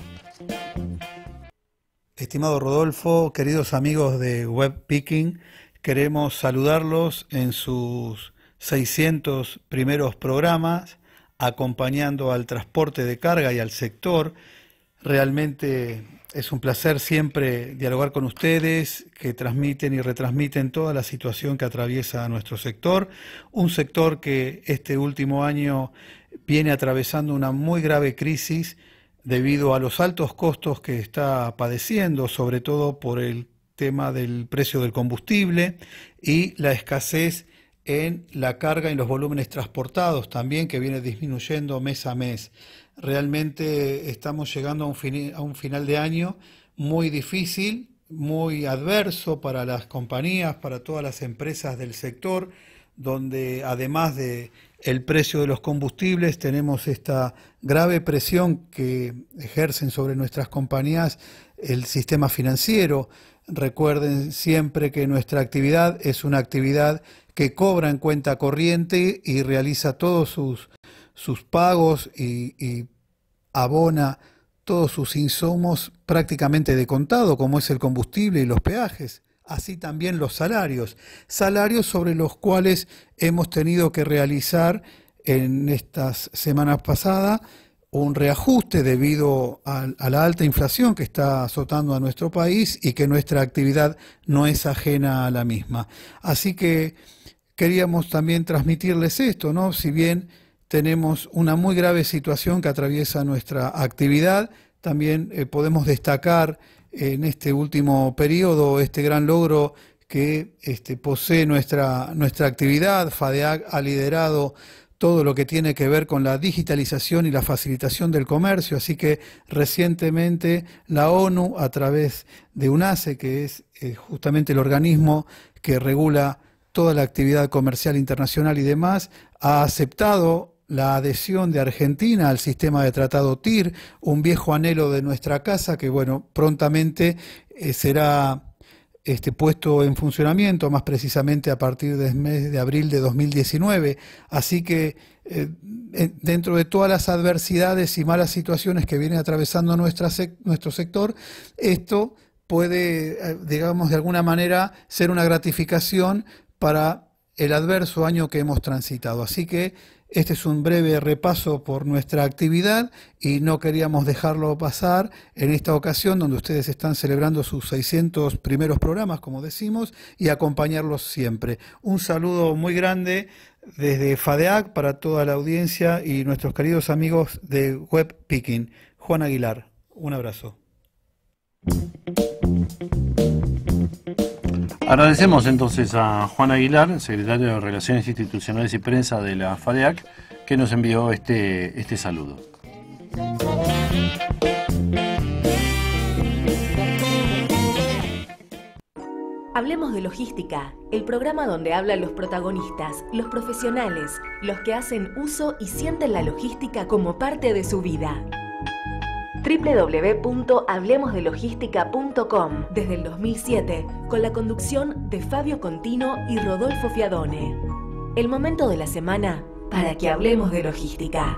Estimado Rodolfo, queridos amigos de WebPicking, queremos saludarlos en sus 600 primeros programas, acompañando al transporte de carga y al sector. Realmente es un placer siempre dialogar con ustedes, que transmiten y retransmiten toda la situación que atraviesa nuestro sector. Un sector que este último año viene atravesando una muy grave crisis debido a los altos costos que está padeciendo, sobre todo por el tema del precio del combustible y la escasez en la carga y los volúmenes transportados también, que viene disminuyendo mes a mes. Realmente estamos llegando a un final de año muy difícil, muy adverso para las compañías, para todas las empresas del sector, donde además de el precio de los combustibles tenemos esta grave presión que ejercen sobre nuestras compañías el sistema financiero. Recuerden siempre que nuestra actividad es una actividad que cobra en cuenta corriente y realiza todos sus pagos y abona todos sus insumos prácticamente de contado, como es el combustible y los peajes. Así también los salarios sobre los cuales hemos tenido que realizar en estas semanas pasadas un reajuste debido a la alta inflación que está azotando a nuestro país y que nuestra actividad no es ajena a la misma. Así que queríamos también transmitirles esto, ¿no? Si bien tenemos una muy grave situación que atraviesa nuestra actividad, también podemos destacar en este último periodo este gran logro que posee nuestra actividad. FADEAC ha liderado todo lo que tiene que ver con la digitalización y la facilitación del comercio, así que recientemente la ONU, a través de UNACE, que es justamente el organismo que regula toda la actividad comercial internacional y demás, ha aceptado la adhesión de Argentina al sistema de tratado TIR, un viejo anhelo de nuestra casa que, bueno, prontamente será puesto en funcionamiento, más precisamente a partir del mes de abril de 2019. Así que dentro de todas las adversidades y malas situaciones que viene atravesando nuestro sector, esto puede, digamos, de alguna manera ser una gratificación para el adverso año que hemos transitado. Así que este es un breve repaso por nuestra actividad y no queríamos dejarlo pasar en esta ocasión donde ustedes están celebrando sus 600 primeros programas, como decimos, y acompañarlos siempre. Un saludo muy grande desde FADEAC para toda la audiencia y nuestros queridos amigos de Web Picking. Juan Aguilar, un abrazo. Agradecemos entonces a Juan Aguilar, secretario de Relaciones Institucionales y Prensa de la FADEAC, que nos envió este saludo. Hablemos de Logística, el programa donde hablan los protagonistas, los profesionales, los que hacen uso y sienten la logística como parte de su vida. www.hablemosdelogística.com desde el 2007, con la conducción de Fabio Contino y Rodolfo Fiadone. El momento de la semana para que hablemos de logística.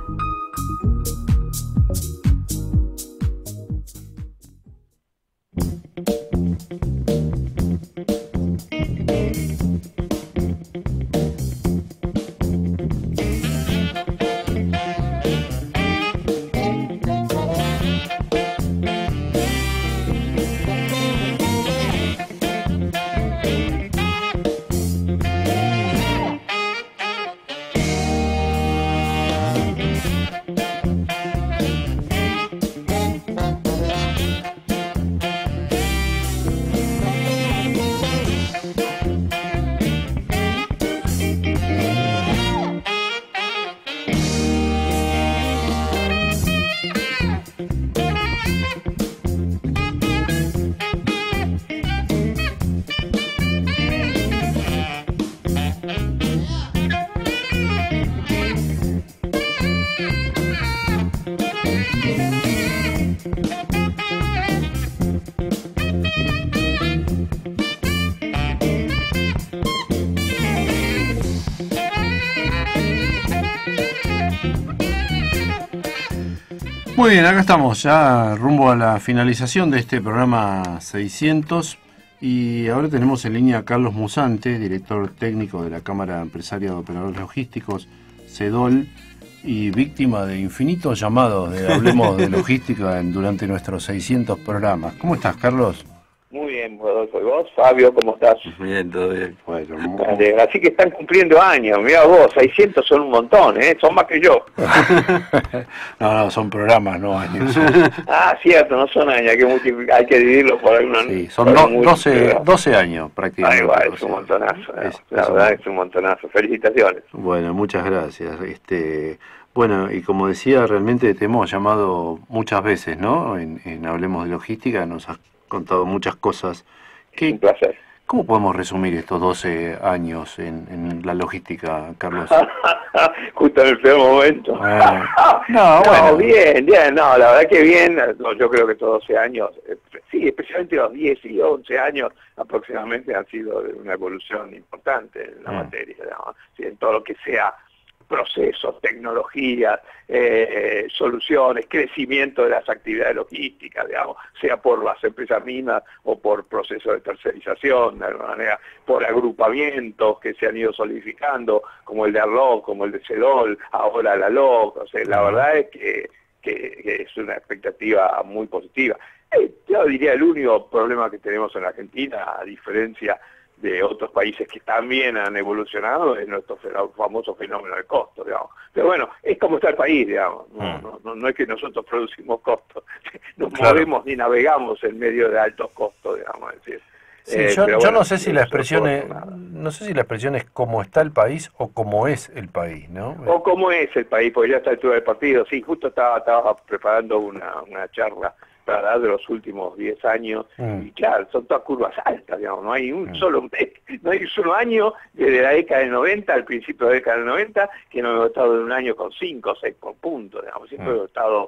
Muy bien, acá estamos ya rumbo a la finalización de este programa 600 y ahora tenemos en línea a Carlos Musante, director técnico de la Cámara Empresaria de Operadores Logísticos, CEDOL, y víctima de infinitos llamados de Hablemos de Logística durante nuestros 600 programas. ¿Cómo estás, Carlos? Muy bien, Rodolfo. ¿Y vos, Fabio, cómo estás? Bien, todo bien. Bueno, así que están cumpliendo años. Mirá vos, 600 son un montón, ¿eh? Son más que yo. No, son programas, no años. Ah, cierto, no son años, hay que dividirlo por alguna... Sí, son 12 años prácticamente. Ah, igual, es un montonazo. La verdad es un montonazo. Felicitaciones. Bueno, muchas gracias. Bueno, y como decía, realmente te hemos llamado muchas veces, ¿no? En Hablemos de Logística, nos has contado muchas cosas. Un placer. ¿Cómo podemos resumir estos 12 años en la logística, Carlos? Justo en el peor momento. Bueno. Bien, no, la verdad que bien. Yo creo que estos 12 años, sí, especialmente los 10 y 11 años aproximadamente han sido de una evolución importante en la materia, ¿no? Sí, en todo lo que sea procesos, tecnologías, soluciones, crecimiento de las actividades logísticas, digamos, sea por las empresas mismas o por procesos de tercerización, de alguna manera, por agrupamientos que se han ido solidificando, como el de Arlog, como el de CEDOL, ahora la LOG. O sea, la verdad es que es una expectativa muy positiva. Yo diría el único problema que tenemos en la Argentina, a diferencia de otros países que también han evolucionado, es nuestro famoso fenómeno del costo, digamos. Pero bueno, es como está el país, digamos. No es que nosotros producimos costos, nos movemos y navegamos en medio de altos costos, digamos. Es decir, Sí, yo no sé si la expresión es cómo está el país o cómo es el país, ¿no? O cómo es el país, porque ya está a la altura del partido. Sí, justo estaba preparando una charla para dar de los últimos 10 años, y claro, son todas curvas altas, digamos, no hay un solo año desde la década del 90, al principio de la década del 90, que no hemos estado en un año con 5 o 6 puntos, digamos, siempre hemos estado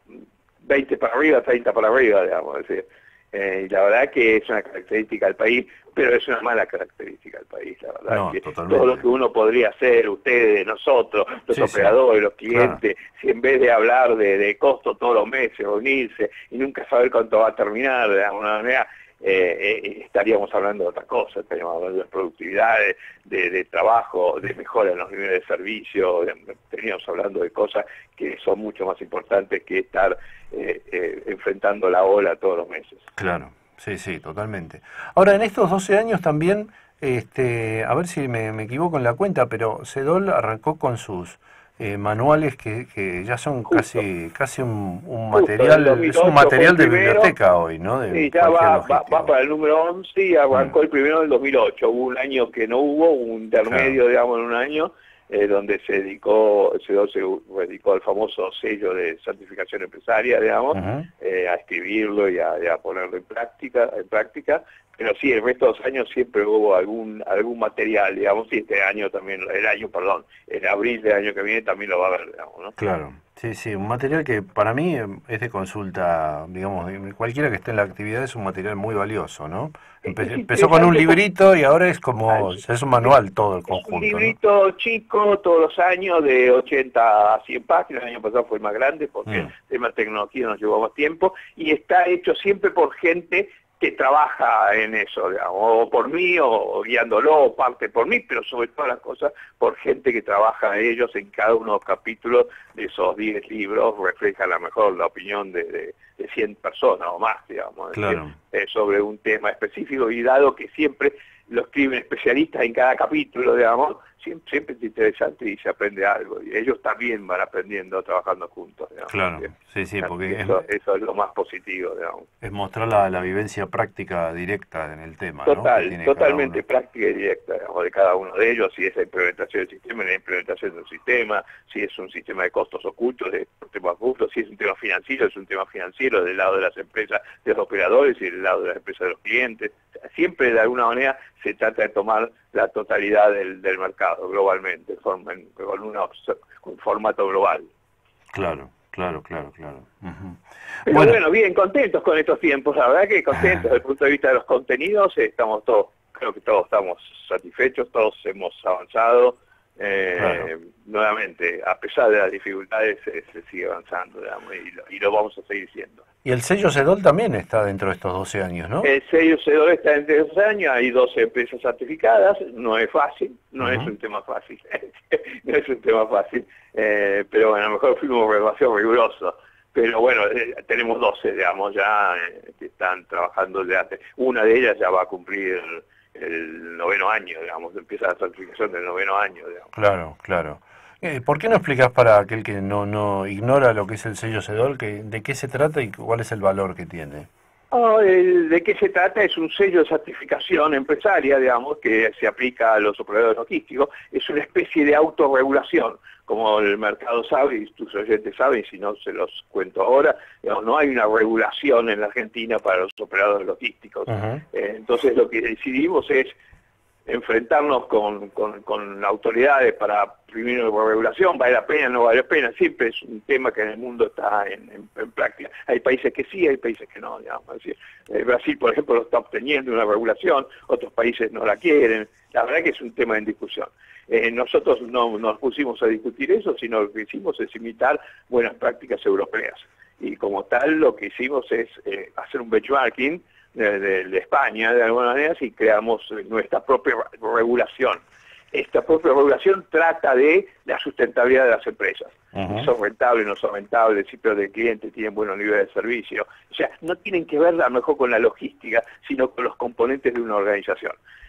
20 para arriba, 30 para arriba, digamos, es decir, y la verdad que es una característica del país, pero es una mala característica del país, la verdad. No, que todo lo que uno podría hacer, ustedes, nosotros, los operadores, los clientes, si en vez de hablar de costo todos los meses, reunirse y nunca saber cuánto va a terminar, de alguna manera, estaríamos hablando de otra cosa, estaríamos hablando de productividad, de trabajo, de mejora en los niveles de servicio, estaríamos hablando de cosas que son mucho más importantes que estar enfrentando la ola todos los meses. Claro, sí, totalmente. Ahora, en estos 12 años también, a ver si me equivoco en la cuenta, pero CEDOL arrancó con sus manuales que ya son casi un material, es un material de biblioteca hoy, ¿no? Sí, ya va para el número 11 y arrancó el primero del 2008. Hubo un año que no hubo, un intermedio, digamos, en un año, donde se dedicó al famoso sello de certificación empresaria, digamos, a escribirlo y a ponerlo en práctica, pero sí, el resto de los años siempre hubo algún material, digamos, y este año también, en abril del año que viene también lo va a haber, digamos, ¿no? Claro, sí, un material que para mí es de consulta, digamos, cualquiera que esté en la actividad es un material muy valioso, ¿no? Empezó con un librito y ahora es es un manual todo el conjunto. Un librito chico todos los años de 80 a 100 páginas, el año pasado fue el más grande porque el tema de tecnología nos llevó más tiempo, y está hecho siempre por gente que trabaja en eso, digamos, o por mí, o guiándolo, o parte por mí, pero sobre todas las cosas por gente que trabaja ellos en cada uno de los capítulos de esos 10 libros, refleja a lo mejor la opinión de 100 personas o más, digamos, claro. Sobre un tema específico, y dado que siempre lo escriben especialistas en cada capítulo, digamos, siempre es interesante y se aprende algo, y ellos también van aprendiendo trabajando juntos, digamos. Claro, sí, porque eso es lo más positivo, digamos. Es mostrar la vivencia práctica directa en el tema, Totalmente práctica y directa, digamos, de cada uno de ellos, si es la implementación del sistema, la implementación del sistema, si es un sistema de costos ocultos, de temas ocultos, si es un tema financiero, es un tema financiero del lado de las empresas, de los operadores, y del lado de las empresas de los clientes. Siempre de alguna manera se trata de tomar la totalidad del mercado globalmente, con un formato global. Claro. Pero bueno, bien, contentos con estos tiempos, la verdad que contentos desde el punto de vista de los contenidos, creo que todos estamos satisfechos, todos hemos avanzado, nuevamente, a pesar de las dificultades, se sigue avanzando, digamos, y lo vamos a seguir siendo. Y el sello CEDOL también está dentro de estos 12 años, ¿no? El sello CEDOL está dentro de 12 años, hay 12 empresas certificadas, no es fácil, no es un tema fácil, pero bueno, a lo mejor fuimos demasiado rigurosos, pero bueno, tenemos 12, digamos, ya que están trabajando desde antes. Una de ellas ya va a cumplir el 9º año, digamos, empieza la certificación del 9º año, digamos. Claro. ¿Por qué no explicás para aquel que no ignora lo que es el sello CEDOL, de qué se trata y cuál es el valor que tiene? ¿De qué se trata? Es un sello de certificación empresaria, digamos, que se aplica a los operadores logísticos. Es una especie de autorregulación, como el mercado sabe y tus oyentes saben, y si no se los cuento ahora, digamos, no hay una regulación en la Argentina para los operadores logísticos. Entonces lo que decidimos es enfrentarnos con autoridades para primero la regulación, vale la pena, no vale la pena, siempre es un tema que en el mundo está en práctica. Hay países que sí, hay países que no, digamos. Es decir, Brasil, por ejemplo, lo está obteniendo una regulación, otros países no la quieren, la verdad que es un tema en discusión. Nosotros no nos pusimos a discutir eso, sino lo que hicimos es imitar buenas prácticas europeas, y como tal lo que hicimos es hacer un benchmarking de España, de alguna manera, si creamos nuestra propia regulación. Esta propia regulación trata de la sustentabilidad de las empresas. Son rentables, no son rentables, si pero del cliente tienen buenos niveles de servicio. O sea, no tienen que ver a lo mejor con la logística, sino con los componentes de una organización.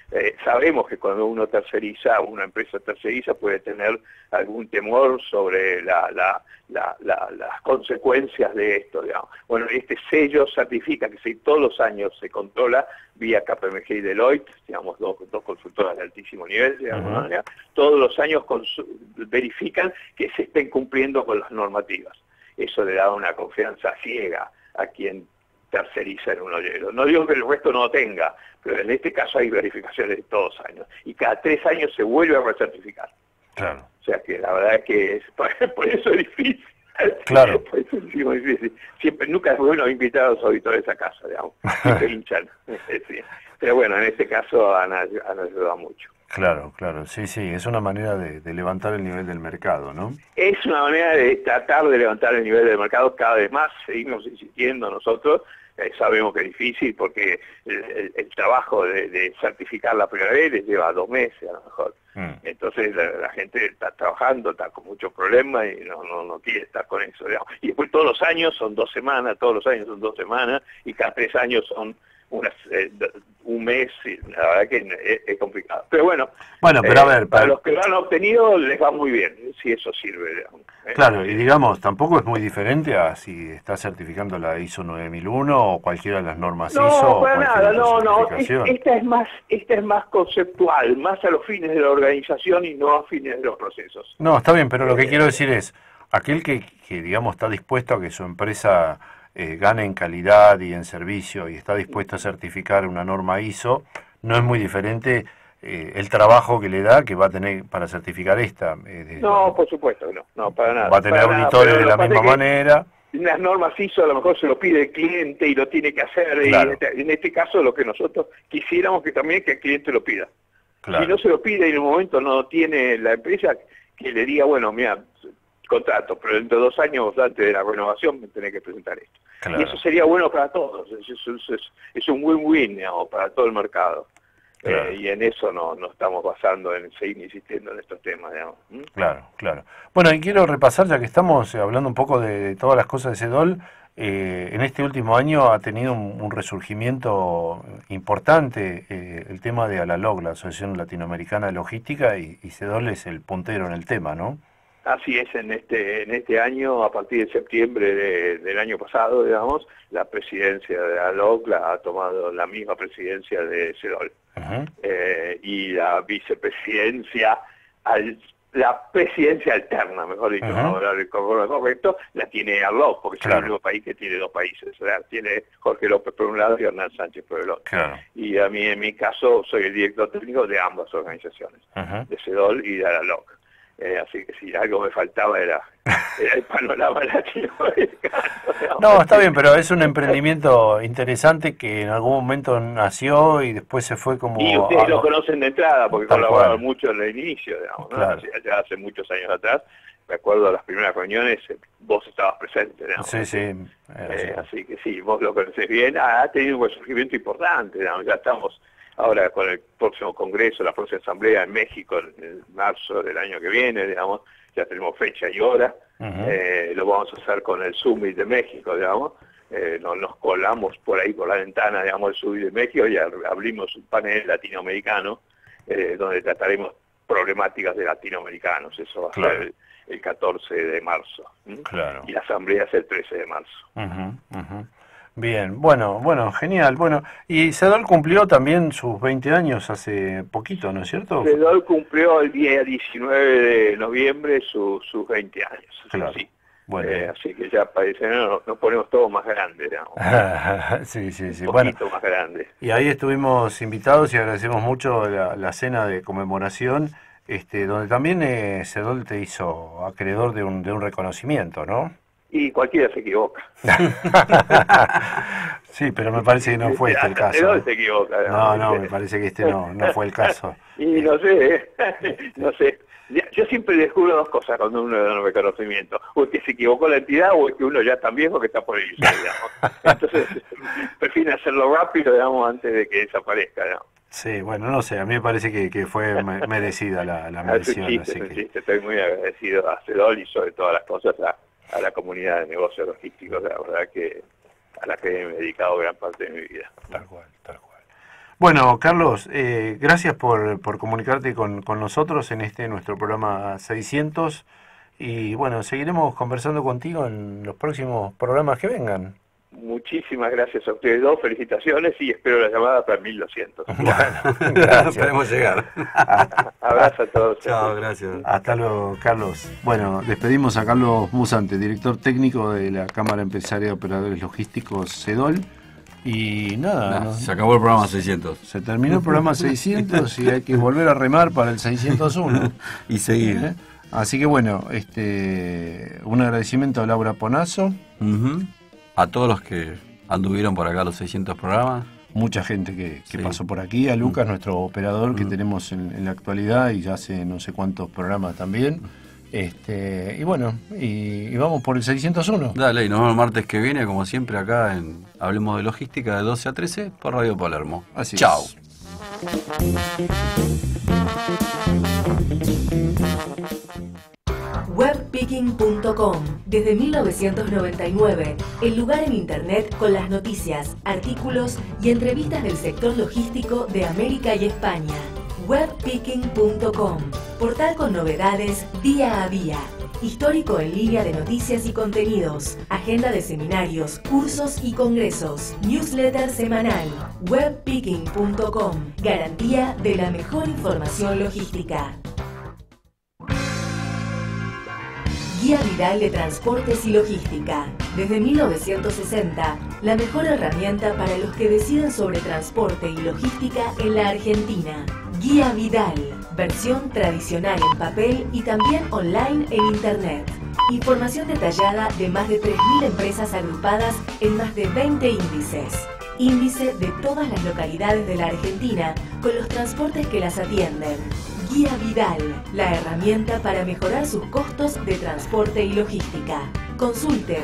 Sabemos que cuando uno terceriza, una empresa terceriza, puede tener algún temor sobre las consecuencias de esto, digamos. Bueno, este sello certifica que si todos los años se controla vía KPMG y Deloitte, digamos, dos consultoras de altísimo nivel, digamos, ¿no? Todos los años verifican que se estén cumpliendo con las normativas. Eso le da una confianza ciega a quien terceriza en un ollero. No digo que el resto no tenga, pero en este caso hay verificaciones de todos los años. Y cada 3 años se vuelve a recertificar. Claro. O sea que la verdad es que por eso es difícil. Claro. Por eso es muy difícil. Siempre, nunca es bueno invitar a los auditores a casa, digamos. Siempre hinchan. Sí. Pero bueno, en este caso han ayudado mucho. Claro, sí, es una manera de levantar el nivel del mercado, ¿no? Es una manera de tratar de levantar el nivel del mercado cada vez más, seguimos insistiendo nosotros, sabemos que es difícil porque el trabajo de certificar la primera vez les lleva 2 meses a lo mejor. Entonces la gente está trabajando, está con muchos problemas y no quiere estar con eso, digamos. Y después todos los años son 2 semanas, y cada 3 años son un mes, y la verdad que es complicado. Pero bueno, pero a ver, para los que lo han obtenido les va muy bien, si eso sirve, digamos. Claro, y digamos, tampoco es muy diferente a si está certificando la ISO 9001 o cualquiera de las normas ISO. No, para nada, no. Esta es más conceptual, más a los fines de la organización y no a fines de los procesos. No, está bien, pero lo que quiero decir es, aquel que digamos, está dispuesto a que su empresa gane en calidad y en servicio y está dispuesto a certificar una norma ISO, no es muy diferente el trabajo que le da que va a tener para certificar esta. No, por supuesto que no, para nada. Va a tener auditores de la misma manera. Las normas ISO a lo mejor se lo pide el cliente y lo tiene que hacer. Claro. Y en este caso lo que nosotros quisiéramos que también es que el cliente lo pida. Claro. Si no se lo pide y en un momento no tiene la empresa, que le diga, bueno, mira, contrato, pero dentro de 2 años antes de la renovación me tenés que presentar esto. Claro. Y eso sería bueno para todos, es un win-win, digamos, para todo el mercado. Claro. Y en eso no estamos basando en seguir insistiendo en estos temas, digamos. Claro. Bueno, y quiero repasar, ya que estamos hablando un poco de todas las cosas de CEDOL, en este último año ha tenido un resurgimiento importante el tema de ALALOG, la Asociación Latinoamericana de Logística, y CEDOL es el puntero en el tema, ¿no? Así es, en este año, a partir de septiembre del año pasado, digamos, la presidencia de ALOG la ha tomado la misma presidencia de CEDOL. Y la vicepresidencia, la presidencia alterna, mejor dicho, ahora el correcto, la tiene ALOG, porque es el único país que tiene 2 países. O sea, tiene Jorge López por un lado y Hernán Sánchez por el otro. Claro. Y a mí, en mi caso, soy el director técnico de ambas organizaciones, de CEDOL y de ALOG. Así que si algo me faltaba era el panorama latinoamericano. No, está bien, pero es un emprendimiento interesante que en algún momento nació y después se fue como... Y ustedes lo conocen de entrada porque colaboraron mucho en el inicio, digamos, ¿no? Claro. Ya hace muchos años atrás, me acuerdo de las primeras reuniones, vos estabas presente, digamos. Sí. Así que sí, vos lo conocés bien, ha tenido un resurgimiento importante, digamos, ya estamos... Ahora con el próximo congreso, la próxima asamblea en México, en marzo del año que viene, digamos, ya tenemos fecha y hora. Lo vamos a hacer con el Summit de México, digamos. Nos colamos por ahí por la ventana, digamos, del Summit de México y abrimos un panel latinoamericano donde trataremos problemáticas de latinoamericanos. Eso va a ser el 14 de marzo. Y la asamblea es el 13 de marzo. Bien, bueno, genial. Bueno, y CEDOL cumplió también sus 20 años hace poquito, ¿no es cierto? CEDOL cumplió el día 19 de noviembre sus 20 años. Claro. Sí. Bueno. Así que ya parece, nos ponemos todos más grandes, digamos. Sí. Un poquito más grandes. Y ahí estuvimos invitados y agradecemos mucho la cena de conmemoración, donde también CEDOL te hizo acreedor de un reconocimiento, ¿no? Y cualquiera se equivoca. Sí, pero me parece que no fue el caso. Se equivoca. No, me parece que no fue el caso. Y no sé. Yo siempre descubro 2 cosas cuando uno da un reconocimiento. O es que se equivocó la entidad o es que uno ya está viejo que está por irse, digamos. Entonces, prefieren hacerlo rápido, digamos, antes de que desaparezca, digamos. Sí, bueno, no sé, a mí me parece que fue merecida la mención. Estoy muy agradecido a CEDOL y sobre todas las cosas a la comunidad de negocios logísticos, la verdad que a la que he dedicado gran parte de mi vida. Tal cual. Bueno, Carlos, gracias por comunicarte con nosotros en nuestro programa 600 y bueno, seguiremos conversando contigo en los próximos programas que vengan. Muchísimas gracias a ustedes dos, felicitaciones y espero la llamada para 1200. Bueno, gracias. Esperemos llegar. Abrazo a todos. Chao, gracias. Hasta luego, Carlos. Bueno, despedimos a Carlos Musante, director técnico de la Cámara Empresaria de Operadores Logísticos, CEDOL. Y nada, se acabó el programa 600. Se terminó el programa 600 y hay que volver a remar para el 601. Y seguir. Así que bueno, un agradecimiento a Laura Ponazo. A todos los que anduvieron por acá los 600 programas. Mucha gente que pasó por aquí. A Lucas, nuestro operador que tenemos en la actualidad y ya hace no sé cuántos programas también. Y bueno, y vamos por el 601. Dale, y nos vemos el martes que viene, como siempre, acá en Hablemos de Logística de 12 a 13 por Radio Palermo. Así Chao. es. Webpicking.com. Desde 1999, el lugar en Internet con las noticias, artículos y entrevistas del sector logístico de América y España. Webpicking.com. Portal con novedades día a día. Histórico en línea de noticias y contenidos. Agenda de seminarios, cursos y congresos. Newsletter semanal. Webpicking.com. Garantía de la mejor información logística. Guía Vidal de Transportes y Logística. Desde 1960, la mejor herramienta para los que deciden sobre transporte y logística en la Argentina. Guía Vidal, versión tradicional en papel y también online en Internet. Información detallada de más de 3.000 empresas agrupadas en más de 20 índices. Índice de todas las localidades de la Argentina con los transportes que las atienden. Guía Vidal, la herramienta para mejorar sus costos de transporte y logística. Consulte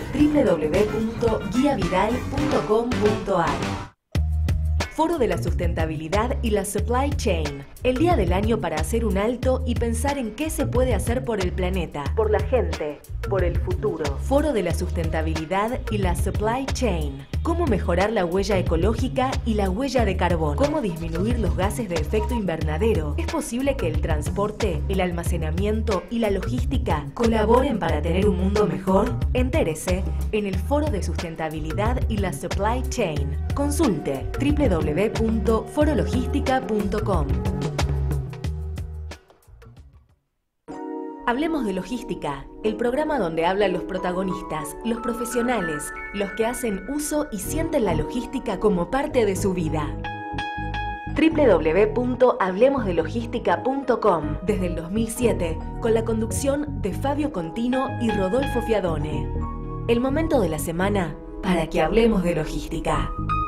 www.guiavidal.com.ar. Foro de la Sustentabilidad y la Supply Chain. El día del año para hacer un alto y pensar en qué se puede hacer por el planeta, por la gente, por el futuro. Foro de la Sustentabilidad y la Supply Chain. Cómo mejorar la huella ecológica y la huella de carbono. Cómo disminuir los gases de efecto invernadero. ¿Es posible que el transporte, el almacenamiento y la logística colaboren para tener un mundo mejor? Entérese en el Foro de Sustentabilidad y la Supply Chain. Consulte www.forologística.com. Hablemos de Logística, el programa donde hablan los protagonistas, los profesionales, los que hacen uso y sienten la logística como parte de su vida. www.hablemosdelogística.com. Desde el 2007, con la conducción de Fabio Contino y Rodolfo Fiadone. El momento de la semana para que hablemos de logística.